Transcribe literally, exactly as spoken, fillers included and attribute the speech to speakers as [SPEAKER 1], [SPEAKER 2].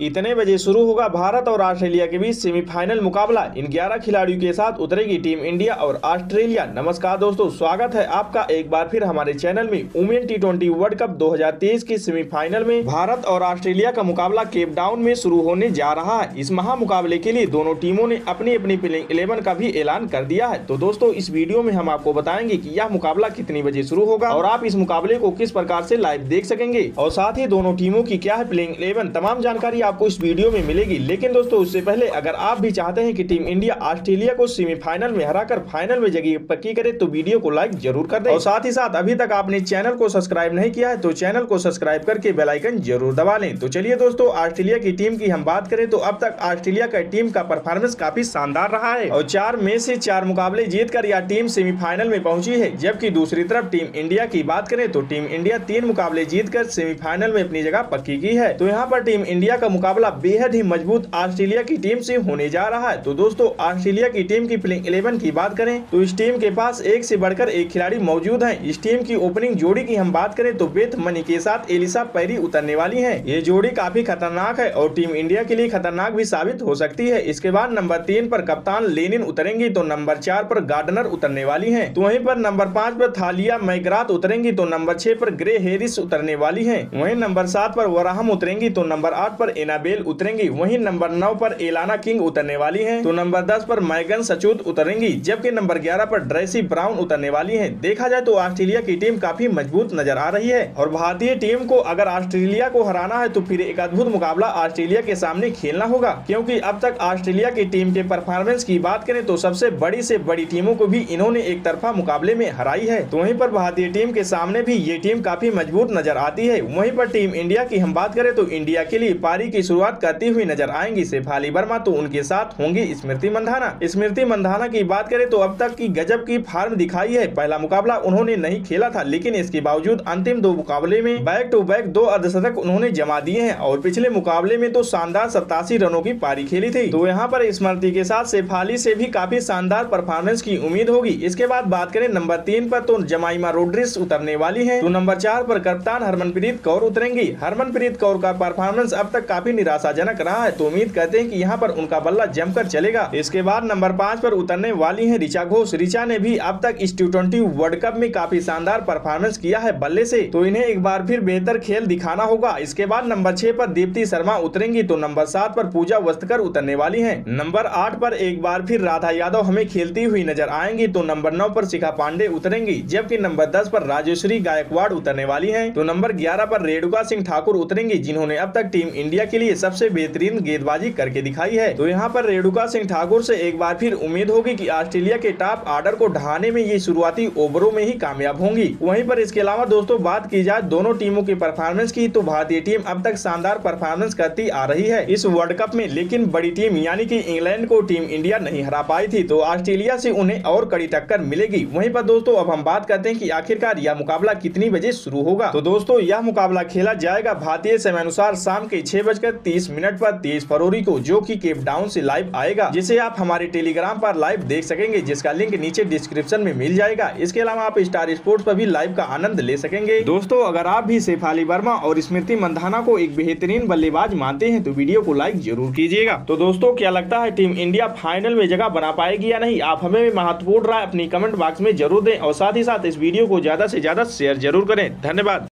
[SPEAKER 1] इतने बजे शुरू होगा भारत और ऑस्ट्रेलिया के बीच सेमीफाइनल मुकाबला। इन ग्यारह खिलाड़ियों के साथ उतरेगी टीम इंडिया और ऑस्ट्रेलिया। नमस्कार दोस्तों, स्वागत है आपका एक बार फिर हमारे चैनल में। Women T twenty world cup दो हज़ार तेईस की सेमीफाइनल में भारत और ऑस्ट्रेलिया का मुकाबला केप टाउन में शुरू होने जा रहा है। इस महा मुकाबले के लिए दोनों टीमों ने अपनी अपनी प्लेइंग इलेवन का भी ऐलान कर दिया है। तो दोस्तों, इस वीडियो में हम आपको बताएंगे कि यह मुकाबला कितनी बजे शुरू होगा और आप इस मुकाबले को किस प्रकार से लाइव देख सकेंगे, और साथ ही दोनों टीमों की क्या है प्लेइंग इलेवन, तमाम जानकारी आपको इस वीडियो में मिलेगी। लेकिन दोस्तों, उससे पहले अगर आप भी चाहते हैं कि टीम इंडिया ऑस्ट्रेलिया को सेमीफाइनल में हराकर फाइनल में जगह पक्की करे तो वीडियो को लाइक जरूर कर दें, और साथ ही साथ अभी तक आपने चैनल को सब्सक्राइब नहीं किया है तो चैनल को सब्सक्राइब करके बेल आइकन जरूर दबा लें। तो चलिए दोस्तों, ऑस्ट्रेलिया की टीम की हम बात करें तो अब तक ऑस्ट्रेलिया का टीम का परफॉर्मेंस काफी शानदार रहा है और चार में से चार मुकाबले जीतकर यह टीम सेमीफाइनल में पहुंची है। जबकि दूसरी तरफ टीम इंडिया की बात करें तो टीम इंडिया तीन मुकाबले जीतकर सेमीफाइनल में अपनी जगह पक्की की है। तो यहाँ पर टीम इंडिया का मुकाबला बेहद ही मजबूत ऑस्ट्रेलिया की टीम से होने जा रहा है। तो दोस्तों, ऑस्ट्रेलिया की टीम की प्लेइंग इलेवन की बात करें तो इस टीम के पास एक से बढ़कर एक खिलाड़ी मौजूद है। इस टीम की ओपनिंग जोड़ी की हम बात करें तो बेथ मनी के साथ एलिसा पेरी उतरने वाली है। ये जोड़ी काफी खतरनाक है और टीम इंडिया के लिए खतरनाक भी साबित हो सकती है। इसके बाद नंबर तीन पर कप्तान लेनिन उतरेंगी तो नंबर चार पर गार्डनर उतरने वाली है। तो वहीं पर नंबर पाँच पर थालिया मैग्राथ उतरेंगी तो नंबर छह पर ग्रे हेरिस उतरने वाली है। वहीं नंबर सात पर वराहम उतरेंगी तो नंबर आठ पर एनाबेल उतरेंगी। वहीं नंबर नौ पर एलाना किंग उतरने वाली है। तो नंबर दस पर मैगन सचूत उतरेंगी, जबकि नंबर ग्यारह पर ड्रेसी ब्राउन उतरने वाली है। देखा जाए तो ऑस्ट्रेलिया की टीम काफी मजबूत नजर आ रही है और भारतीय टीम को अगर ऑस्ट्रेलिया को हराना है तो फिर एक अद्भुत मुकाबला ऑस्ट्रेलिया के सामने खेलना होगा, क्योंकि अब तक ऑस्ट्रेलिया की टीम के परफॉर्मेंस की बात करें तो सबसे बड़ी से बड़ी टीमों को भी इन्होंने एक तरफा मुकाबले में हराई है। तो वहीं पर भारतीय टीम के सामने भी ये टीम काफी मजबूत नजर आती है। वहीं पर टीम इंडिया की हम बात करें तो इंडिया के लिए पारी की शुरुआत करती हुई नजर आएंगी शेफाली वर्मा, तो उनके साथ होंगी स्मृति मंधाना। स्मृति मंधाना की बात करें तो अब तक की गजब की फॉर्म दिखाई है। पहला मुकाबला उन्होंने नहीं खेला था, लेकिन इसके बावजूद अंतिम दो मुकाबले में बैक टू बैक दो अर्धशतक उन्होंने जमा दिए हैं और पिछले मुकाबले में तो शानदार सत्तासी रनों की पारी खेली थी। तो यहाँ पर स्मृति के साथ शेफाली से भी काफी शानदार परफॉर्मेंस की उम्मीद होगी। इसके बाद बात करें नंबर तीन पर तो जमाइमा रोड्रिग्स उतरने वाली है। तो नंबर चार पर कप्तान हरमनप्रीत कौर उतरेंगी। हरमनप्रीत कौर का परफॉर्मेंस अब तक काफी निराशाजनक रहा है, तो उम्मीद करते हैं कि यहाँ पर उनका बल्ला जमकर चलेगा। इसके बाद नंबर पाँच पर उतरने वाली है ऋचा घोष। ऋचा ने भी अब तक इस टी ट्वेंटी वर्ल्ड कप में काफी शानदार परफॉर्मेंस किया है बल्ले से, तो इन्हें एक बार फिर बेहतर खेल दिखाना होगा। इसके बाद नंबर छह पर दीप्ति शर्मा उतरेंगी तो नंबर सात पर पूजा वस्त्रकर उतरने वाली है। नंबर आठ पर एक बार फिर राधा यादव हमें खेलती हुई नजर आएंगी। तो नंबर नौ पर शिखा पांडे उतरेंगी, जबकि नंबर दस पर राजेश्वरी गायकवाड़ उतरने वाली है। तो नंबर ग्यारह पर रेणुका सिंह ठाकुर उतरेंगी, जिन्होंने अब तक टीम इंडिया के लिए सबसे बेहतरीन गेंदबाजी करके दिखाई है। तो यहाँ पर रेणुका सिंह ठाकुर से एक बार फिर उम्मीद होगी कि ऑस्ट्रेलिया के टॉप ऑर्डर को ढहाने में ये शुरुआती ओवरों में ही कामयाब होंगी। वहीं पर इसके अलावा दोस्तों बात की जाए दोनों टीमों की परफॉर्मेंस की तो भारतीय टीम अब तक शानदार परफॉर्मेंस करती आ रही है इस वर्ल्ड कप में, लेकिन बड़ी टीम यानी कि इंग्लैंड को टीम इंडिया नहीं हरा पाई थी। तो ऑस्ट्रेलिया से उन्हें और कड़ी टक्कर मिलेगी। वहीं पर दोस्तों अब हम बात करते हैं कि आखिरकार यह मुकाबला कितनी बजे शुरू होगा। तो दोस्तों, यह मुकाबला खेला जाएगा भारतीय समय अनुसार शाम के छह बजकर तीस मिनट पर तेईस फरवरी को, जो कि केप टाउन से लाइव आएगा, जिसे आप हमारे टेलीग्राम पर लाइव देख सकेंगे, जिसका लिंक नीचे डिस्क्रिप्शन में मिल जाएगा। इसके अलावा आप स्टार स्पोर्ट्स पर भी लाइव का आनंद ले सकेंगे। दोस्तों, अगर आप भी शेफाली वर्मा और स्मृति मंधाना को एक बेहतरीन बल्लेबाज मानते हैं तो वीडियो को लाइक जरूर कीजिएगा। तो दोस्तों, क्या लगता है टीम इंडिया फाइनल में जगह बना पाएगी या नहीं? आप हमें महत्वपूर्ण राय अपनी कमेंट बॉक्स में जरूर दें और साथ ही साथ इस वीडियो को ज्यादा से ज्यादा शेयर जरूर करें। धन्यवाद।